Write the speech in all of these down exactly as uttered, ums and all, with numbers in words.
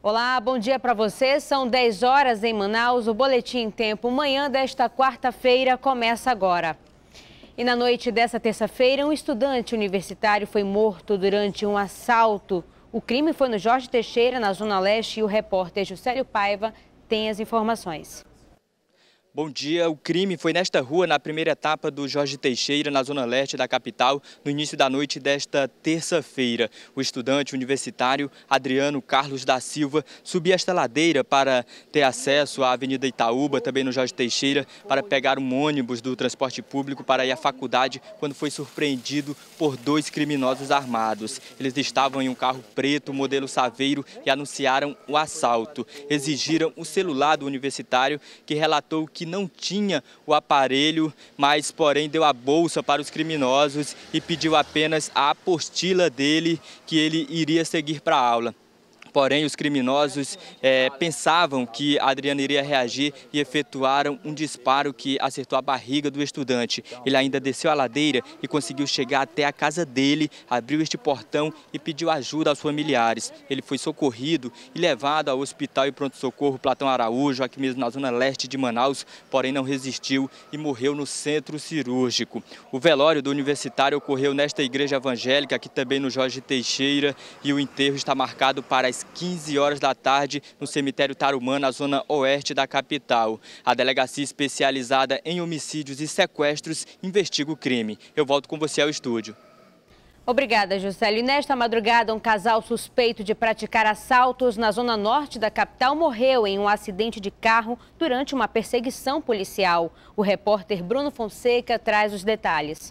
Olá, bom dia para você. São dez horas em Manaus. O Boletim em Tempo Manhã desta quarta-feira começa agora. E na noite dessa terça-feira, um estudante universitário foi morto durante um assalto. O crime foi no Jorge Teixeira, na Zona Leste, e o repórter Juscelio Paiva tem as informações. Bom dia. O crime foi nesta rua, na primeira etapa do Jorge Teixeira, na zona leste da capital, no início da noite desta terça-feira. O estudante universitário Adriano Carlos da Silva subia esta ladeira para ter acesso à Avenida Itaúba, também no Jorge Teixeira, para pegar um ônibus do transporte público para ir à faculdade, quando foi surpreendido por dois criminosos armados. Eles estavam em um carro preto, modelo Saveiro, e anunciaram o assalto. Exigiram o celular do universitário, que relatou que não tinha o aparelho, mas porém deu a bolsa para os criminosos e pediu apenas a apostila dele, que ele iria seguir para a aula. Porém, os criminosos é, pensavam que Adriano iria reagir e efetuaram um disparo que acertou a barriga do estudante. Ele ainda desceu a ladeira e conseguiu chegar até a casa dele, abriu este portão e pediu ajuda aos familiares. Ele foi socorrido e levado ao Hospital e Pronto-Socorro Platão Araújo, aqui mesmo na zona leste de Manaus, porém não resistiu e morreu no centro cirúrgico. O velório do universitário ocorreu nesta igreja evangélica, aqui também no Jorge Teixeira, e o enterro está marcado para as quinze horas da tarde no cemitério Tarumã, na zona oeste da capital. A delegacia especializada em homicídios e sequestros investiga o crime. Eu volto com você ao estúdio. Obrigada, Juscelio. E nesta madrugada, um casal suspeito de praticar assaltos na zona norte da capital morreu em um acidente de carro durante uma perseguição policial. O repórter Bruno Fonseca traz os detalhes.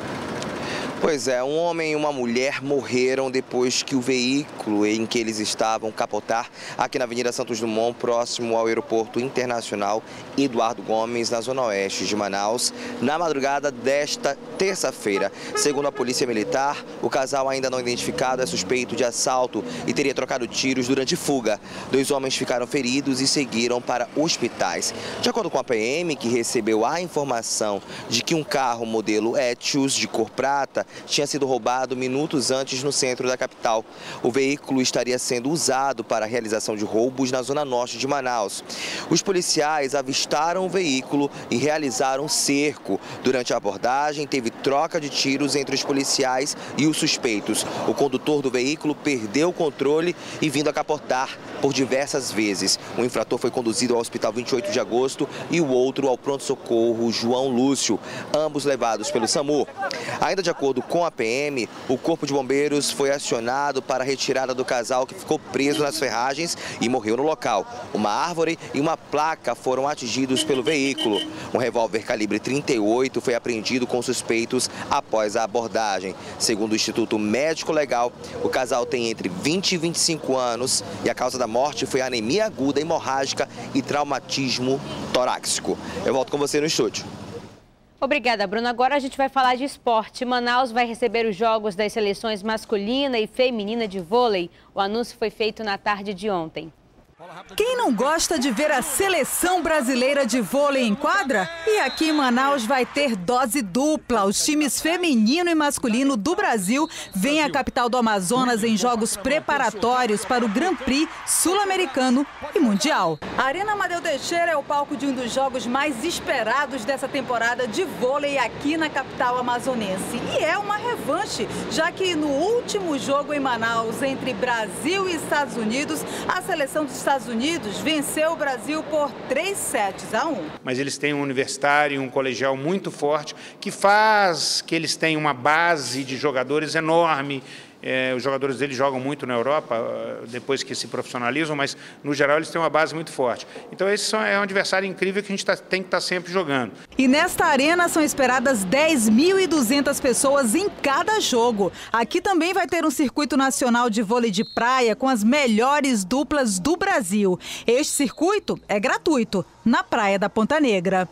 Pois é, um homem e uma mulher morreram depois que o veículo em que eles estavam capotar aqui na Avenida Santos Dumont, próximo ao Aeroporto Internacional Eduardo Gomes, na zona oeste de Manaus, na madrugada desta terça-feira. Segundo a Polícia Militar, o casal ainda não identificado é suspeito de assalto e teria trocado tiros durante fuga. Dois homens ficaram feridos e seguiram para hospitais. De acordo com a P M, que recebeu a informação de que um carro modelo Etios de cor prata tinha sido roubado minutos antes no centro da capital. O veículo estaria sendo usado para a realização de roubos na zona norte de Manaus. Os policiais avistaram o veículo e realizaram um cerco. Durante a abordagem, teve troca de tiros entre os policiais e os suspeitos. O condutor do veículo perdeu o controle e vindo a capotar por diversas vezes. O infrator foi conduzido ao Hospital vinte e oito de agosto e o outro ao pronto-socorro João Lúcio, ambos levados pelo SAMU. Ainda de acordo com a P M, o Corpo de Bombeiros foi acionado para a retirada do casal que ficou preso nas ferragens e morreu no local. Uma árvore e uma placa foram atingidos pelo veículo. Um revólver calibre trinta e oito foi apreendido com suspeitos após a abordagem. Segundo o Instituto Médico Legal, o casal tem entre vinte e vinte e cinco anos e a causa da morte foi anemia aguda hemorrágica e traumatismo torácico. Eu volto com você no estúdio. Obrigada, Bruno. Agora a gente vai falar de esporte. Manaus vai receber os jogos das seleções masculina e feminina de vôlei. O anúncio foi feito na tarde de ontem. Quem não gosta de ver a seleção brasileira de vôlei em quadra? E aqui em Manaus vai ter dose dupla. Os times feminino e masculino do Brasil vêm à capital do Amazonas em jogos preparatórios para o Grand Prix sul-americano e mundial. A Arena Amadeu Teixeira é o palco de um dos jogos mais esperados dessa temporada de vôlei aqui na capital amazonense. E é uma revanche, já que no último jogo em Manaus entre Brasil e Estados Unidos, a seleção dos Estados Unidos venceu o Brasil por três sets a um. Mas eles têm um universitário e um colegial muito forte que faz que eles tenham uma base de jogadores enorme. É, os jogadores deles jogam muito na Europa, depois que se profissionalizam, mas no geral eles têm uma base muito forte. Então esse é um adversário incrível que a gente tá, tem que estar tá sempre jogando. E nesta arena são esperadas dez mil e duzentas pessoas em cada jogo. Aqui também vai ter um circuito nacional de vôlei de praia com as melhores duplas do Brasil. Este circuito é gratuito, na Praia da Ponta Negra.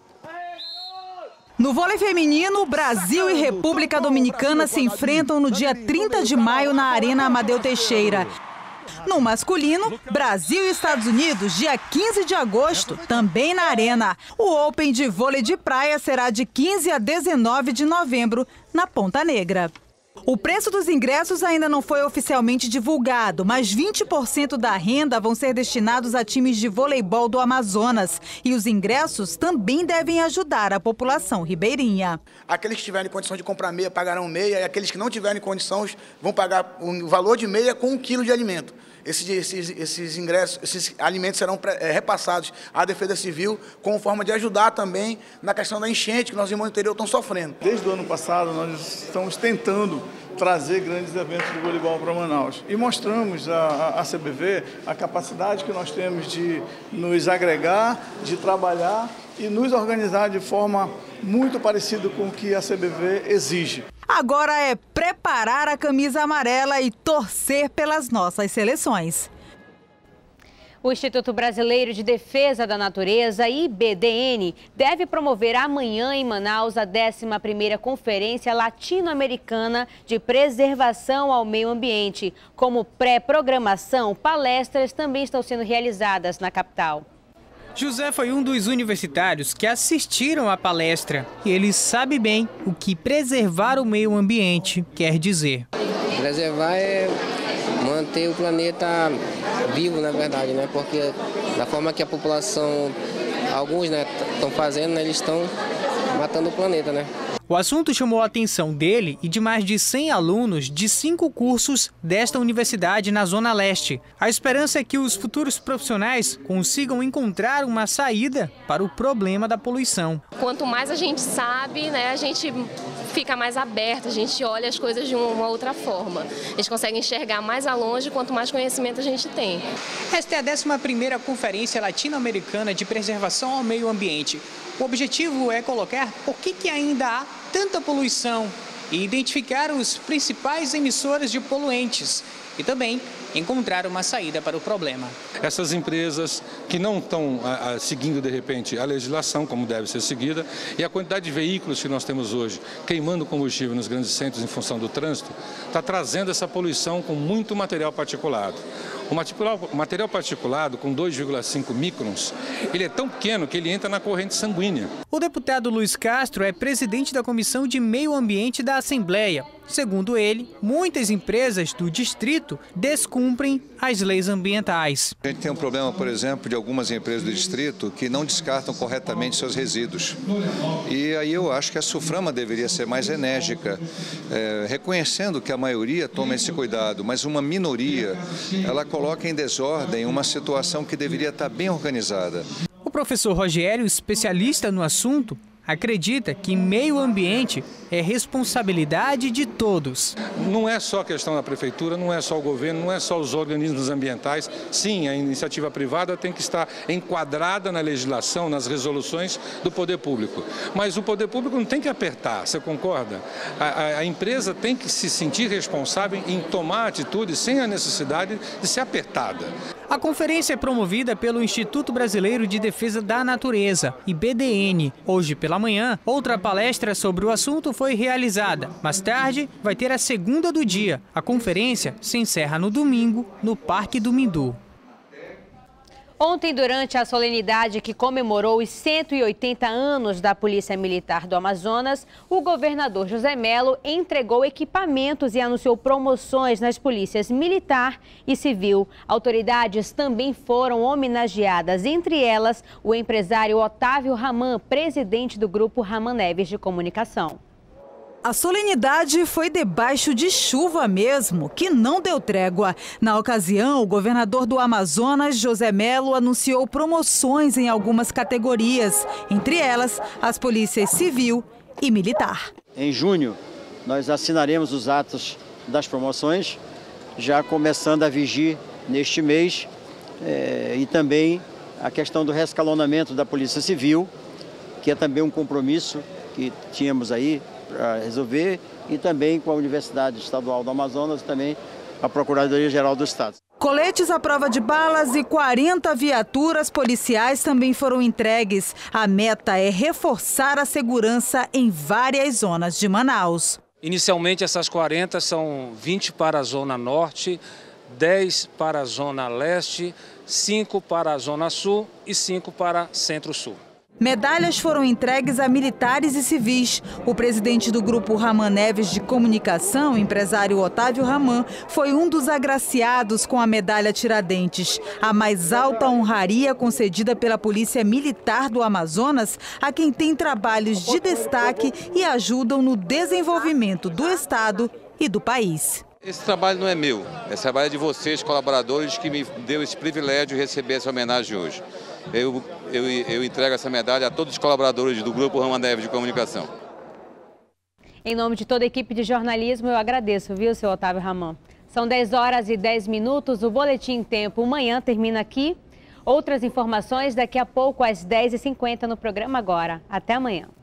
No vôlei feminino, Brasil e República Dominicana se enfrentam no dia trinta de maio na Arena Amadeu Teixeira. No masculino, Brasil e Estados Unidos, dia quinze de agosto, também na Arena. O Open de vôlei de praia será de quinze a dezenove de novembro, na Ponta Negra. O preço dos ingressos ainda não foi oficialmente divulgado, mas vinte por cento da renda vão ser destinados a times de voleibol do Amazonas. E os ingressos também devem ajudar a população ribeirinha. Aqueles que tiverem condição de comprar meia pagarão meia, e aqueles que não tiverem condições vão pagar o valor de meia com um quilo de alimento. Esses, esses, esses ingressos, esses alimentos serão é, repassados à Defesa Civil como forma de ajudar também na questão da enchente que nós irmãos do interior estão sofrendo. Desde o ano passado nós estamos tentando trazer grandes eventos de voleibol para Manaus e mostramos à C B V a capacidade que nós temos de nos agregar, de trabalhar e nos organizar de forma muito parecida com o que a C B V exige. Agora é preparar a camisa amarela e torcer pelas nossas seleções. O Instituto Brasileiro de Defesa da Natureza, I B D N, deve promover amanhã em Manaus a décima primeira Conferência Latino-Americana de Preservação ao Meio Ambiente. Como pré-programação, palestras também estão sendo realizadas na capital. José foi um dos universitários que assistiram à palestra e ele sabe bem o que preservar o meio ambiente quer dizer. Preservar é manter o planeta vivo, na verdade, né? Porque da forma que a população, alguns, né, estão fazendo, né, eles estão matando o planeta, né? O assunto chamou a atenção dele e de mais de cem alunos de cinco cursos desta universidade na Zona Leste. A esperança é que os futuros profissionais consigam encontrar uma saída para o problema da poluição. Quanto mais a gente sabe, né, a gente fica mais aberto, a gente olha as coisas de uma outra forma. A gente consegue enxergar mais a longe quanto mais conhecimento a gente tem. Esta é a décima primeira Conferência Latino-Americana de Preservação ao Meio Ambiente. O objetivo é colocar por que, que ainda há tanta poluição e identificar os principais emissores de poluentes e também encontrar uma saída para o problema. Essas empresas que não estão a, a, seguindo, de repente, a legislação como deve ser seguida e a quantidade de veículos que nós temos hoje queimando combustível nos grandes centros em função do trânsito, está trazendo essa poluição com muito material particulado. O material particulado com dois vírgula cinco microns, ele é tão pequeno que ele entra na corrente sanguínea. O deputado Luiz Castro é presidente da Comissão de Meio Ambiente da Assembleia. Segundo ele, muitas empresas do distrito descumprem as leis ambientais. A gente tem um problema, por exemplo, de algumas empresas do distrito que não descartam corretamente seus resíduos. E aí eu acho que a SUFRAMA deveria ser mais enérgica, é, reconhecendo que a maioria toma esse cuidado, mas uma minoria, ela coloca em desordem uma situação que deveria estar bem organizada. O professor Rogério, especialista no assunto, acredita que meio ambiente é responsabilidade de todos. Não é só a questão da prefeitura, não é só o governo, não é só os organismos ambientais. Sim, a iniciativa privada tem que estar enquadrada na legislação, nas resoluções do poder público. Mas o poder público não tem que apertar, você concorda? A, a, a empresa tem que se sentir responsável em tomar atitudes sem a necessidade de ser apertada. A conferência é promovida pelo Instituto Brasileiro de Defesa da Natureza, I B D N. Hoje pela manhã, outra palestra sobre o assunto foi realizada. Mais tarde, vai ter a segunda do dia. A conferência se encerra no domingo, no Parque do Mindu. Ontem, durante a solenidade que comemorou os cento e oitenta anos da Polícia Militar do Amazonas, o governador José Mello entregou equipamentos e anunciou promoções nas polícias militar e civil. Autoridades também foram homenageadas, entre elas o empresário Otávio Raman, presidente do Grupo Raman Neves de Comunicação. A solenidade foi debaixo de chuva mesmo, que não deu trégua. Na ocasião, o governador do Amazonas, José Mello, anunciou promoções em algumas categorias, entre elas as polícias civil e militar. Em junho, nós assinaremos os atos das promoções, já começando a vigir neste mês, é, e também a questão do rescalonamento da Polícia Civil, que é também um compromisso que tínhamos aí para resolver, e também com a Universidade Estadual do Amazonas, também a Procuradoria-Geral do Estado. Coletes à prova de balas e quarenta viaturas policiais também foram entregues. A meta é reforçar a segurança em várias zonas de Manaus. Inicialmente, essas quarenta são vinte para a Zona Norte, dez para a Zona Leste, cinco para a Zona Sul e cinco para Centro-Sul. Medalhas foram entregues a militares e civis. O presidente do Grupo Raman Neves de Comunicação, empresário Otávio Raman, foi um dos agraciados com a medalha Tiradentes, a mais alta honraria concedida pela Polícia Militar do Amazonas a quem tem trabalhos de destaque e ajudam no desenvolvimento do Estado e do país. Esse trabalho não é meu, esse trabalho é de vocês, colaboradores, que me deu esse privilégio de receber essa homenagem hoje. Eu, eu, eu entrego essa medalha a todos os colaboradores do Grupo Raman Neves de Comunicação. Em nome de toda a equipe de jornalismo, eu agradeço, viu, seu Otávio Raman? São dez horas e dez minutos, o Boletim em Tempo Manhã termina aqui. Outras informações daqui a pouco às dez e cinquenta no programa Agora. Até amanhã.